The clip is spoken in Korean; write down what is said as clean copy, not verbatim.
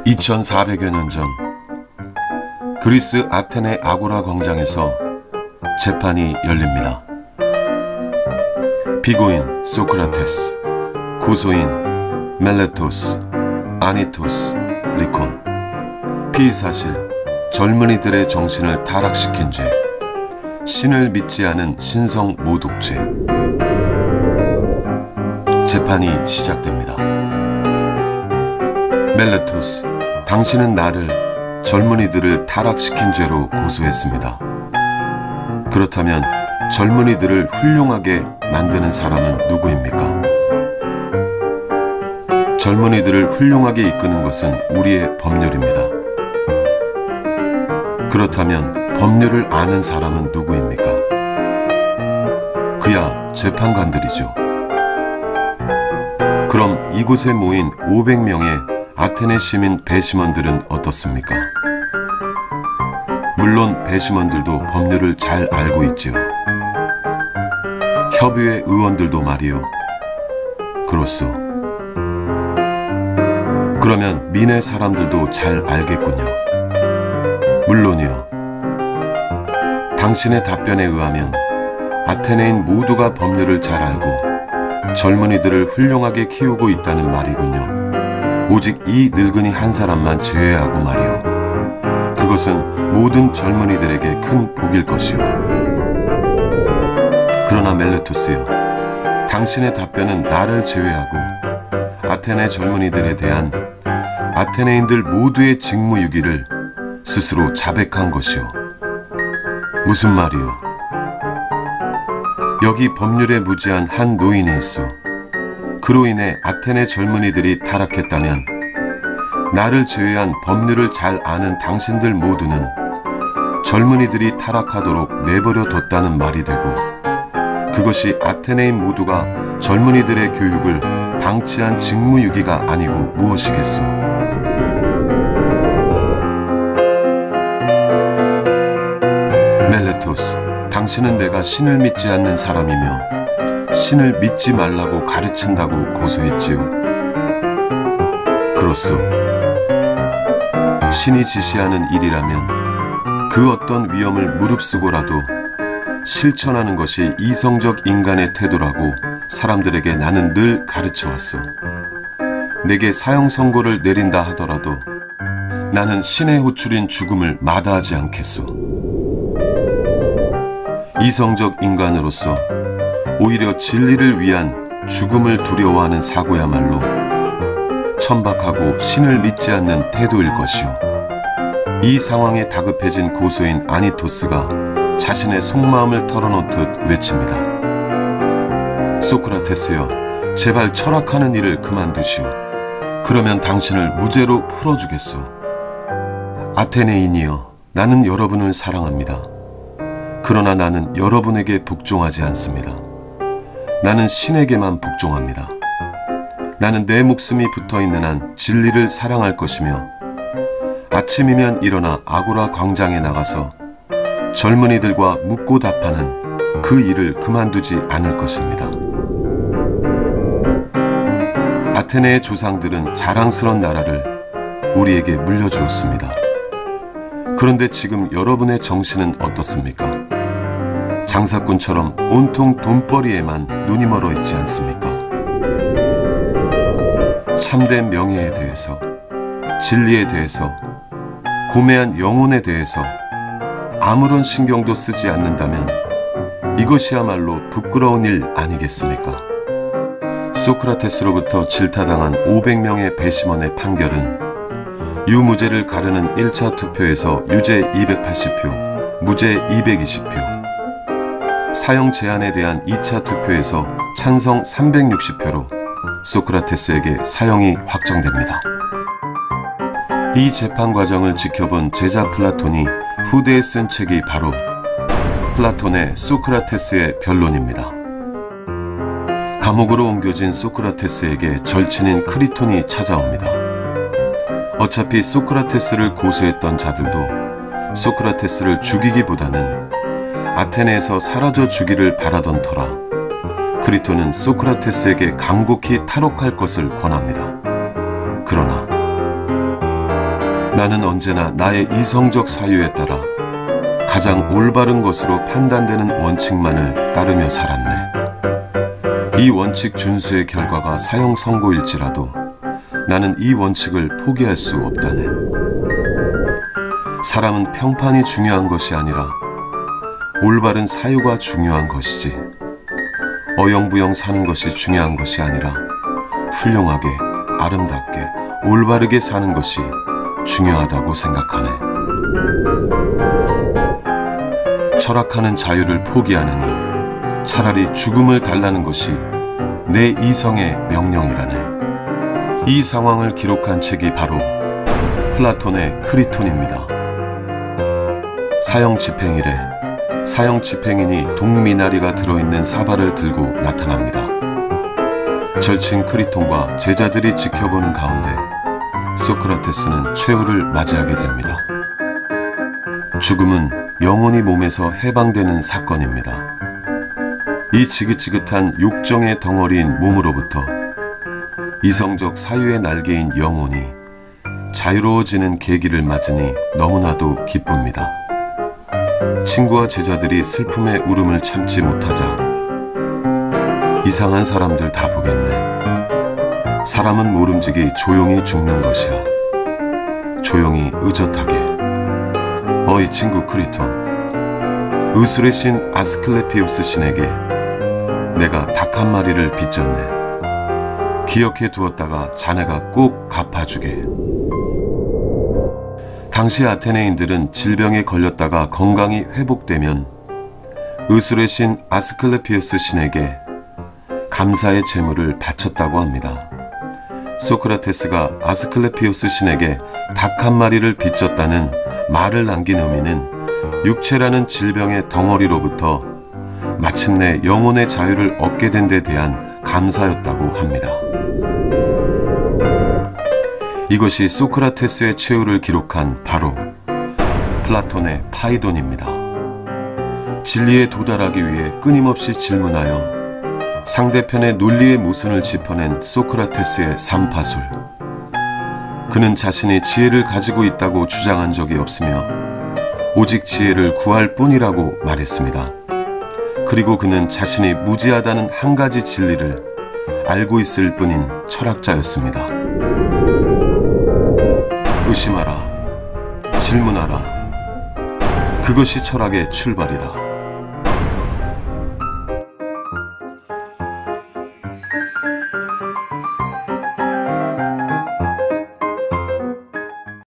2400여 년 전 그리스 아테네 아고라 광장에서 재판이 열립니다. 피고인 소크라테스, 고소인 멜레토스, 아니토스, 리콘. 피의사실 젊은이들의 정신을 타락시킨 죄, 신을 믿지 않은 신성 모독죄. 재판이 시작됩니다. 멜레토스, 당신은 나를, 젊은이들을 타락시킨 죄로 고소했습니다. 그렇다면 젊은이들을 훌륭하게 만드는 사람은 누구입니까? 젊은이들을 훌륭하게 이끄는 것은 우리의 법률입니다. 그렇다면 법률을 아는 사람은 누구입니까? 그야 재판관들이죠. 그럼 이곳에 모인 500명의 아테네 시민 배심원들은 어떻습니까? 물론 배심원들도 법률을 잘 알고 있지요. 협의회 의원들도 말이요. 그렇소. 그러면 민의 사람들도 잘 알겠군요. 물론이요. 당신의 답변에 의하면 아테네인 모두가 법률을 잘 알고 젊은이들을 훌륭하게 키우고 있다는 말이군요. 오직 이 늙은이 한 사람만 제외하고 말이요. 그것은 모든 젊은이들에게 큰 복일 것이요. 그러나 멜레토스요, 당신의 답변은 나를 제외하고 아테네 젊은이들에 대한 아테네인들 모두의 직무유기를 스스로 자백한 것이요. 무슨 말이요? 여기 법률에 무지한 한 노인이 있어. 그로 인해 아테네 젊은이들이 타락했다면 나를 제외한 법률을 잘 아는 당신들 모두는 젊은이들이 타락하도록 내버려 뒀다는 말이 되고, 그것이 아테네인 모두가 젊은이들의 교육을 방치한 직무유기가 아니고 무엇이겠소? 멜레토스, 당신은 내가 신을 믿지 않는 사람이며 신을 믿지 말라고 가르친다고 고소했지요. 그렇소. 신이 지시하는 일이라면 그 어떤 위험을 무릅쓰고라도 실천하는 것이 이성적 인간의 태도라고 사람들에게 나는 늘 가르쳐왔소. 내게 사형 선고를 내린다 하더라도 나는 신의 호출인 죽음을 마다하지 않겠소. 이성적 인간으로서 오히려 진리를 위한 죽음을 두려워하는 사고야말로 천박하고 신을 믿지 않는 태도일 것이오. 이 상황에 다급해진 고소인 아니토스가 자신의 속마음을 털어놓듯 외칩니다. 소크라테스여, 제발 철학하는 일을 그만두시오. 그러면 당신을 무죄로 풀어주겠소. 아테네인이여, 나는 여러분을 사랑합니다. 그러나 나는 여러분에게 복종하지 않습니다. 나는 신에게만 복종합니다. 나는 내 목숨이 붙어있는 한 진리를 사랑할 것이며 아침이면 일어나 아고라 광장에 나가서 젊은이들과 묻고 답하는 그 일을 그만두지 않을 것입니다. 아테네의 조상들은 자랑스러운 나라를 우리에게 물려주었습니다. 그런데 지금 여러분의 정신은 어떻습니까? 장사꾼처럼 온통 돈벌이에만 눈이 멀어 있지 않습니까? 참된 명예에 대해서, 진리에 대해서, 고매한 영혼에 대해서 아무런 신경도 쓰지 않는다면 이것이야말로 부끄러운 일 아니겠습니까? 소크라테스로부터 질타당한 500명의 배심원의 판결은 유무죄를 가르는 1차 투표에서 유죄 280표, 무죄 220표, 사형 제한에 대한 2차 투표에서 찬성 360표로 소크라테스에게 사형이 확정됩니다. 이 재판 과정을 지켜본 제자 플라톤이 후대에 쓴 책이 바로 플라톤의 소크라테스의 변론입니다. 감옥으로 옮겨진 소크라테스에게 절친인 크리톤이 찾아옵니다. 어차피 소크라테스를 고소했던 자들도 소크라테스를 죽이기보다는 아테네에서 사라져 주기를 바라던 터라 크리톤은 소크라테스에게 간곡히 탈옥할 것을 권합니다. 그러나 나는 언제나 나의 이성적 사유에 따라 가장 올바른 것으로 판단되는 원칙만을 따르며 살았네. 이 원칙 준수의 결과가 사형 선고일지라도 나는 이 원칙을 포기할 수 없다네. 사람은 평판이 중요한 것이 아니라 올바른 사유가 중요한 것이지, 어영부영 사는 것이 중요한 것이 아니라 훌륭하게, 아름답게, 올바르게 사는 것이 중요하다고 생각하네. 철학하는 자유를 포기하느니 차라리 죽음을 달라는 것이 내 이성의 명령이라네. 이 상황을 기록한 책이 바로 플라톤의 크리톤입니다. 사형 집행일에 사형 집행인이 동미나리가 들어있는 사발을 들고 나타납니다. 절친 크리톤과 제자들이 지켜보는 가운데 소크라테스는 최후를 맞이하게 됩니다. 죽음은 영혼이 몸에서 해방되는 사건입니다. 이 지긋지긋한 욕정의 덩어리인 몸으로부터 이성적 사유의 날개인 영혼이 자유로워지는 계기를 맞으니 너무나도 기쁩니다. 친구와 제자들이 슬픔의 울음을 참지 못하자 이상한 사람들 다 보겠네. 사람은 모름지기 조용히 죽는 것이야. 조용히 의젓하게. 이 친구 크리톤, 의술의 신 아스클레피오스 신에게 내가 닭 한 마리를 빚졌네. 기억해 두었다가 자네가 꼭 갚아주게. 당시 아테네인들은 질병에 걸렸다가 건강이 회복되면 의술의 신 아스클레피오스 신에게 감사의 제물을 바쳤다고 합니다. 소크라테스가 아스클레피오스 신에게 닭 한 마리를 빚졌다는 말을 남긴 의미는 육체라는 질병의 덩어리로부터 마침내 영혼의 자유를 얻게 된 데 대한 감사였다고 합니다. 이것이 소크라테스의 최후를 기록한 바로 플라톤의 파이돈입니다. 진리에 도달하기 위해 끊임없이 질문하여 상대편의 논리의 모순을 짚어낸 소크라테스의 삼파술. 그는 자신이 지혜를 가지고 있다고 주장한 적이 없으며 오직 지혜를 구할 뿐이라고 말했습니다. 그리고 그는 자신이 무지하다는 한 가지 진리를 알고 있을 뿐인 철학자였습니다. 의심하라, 질문하라. 그것이 철학의 출발이다.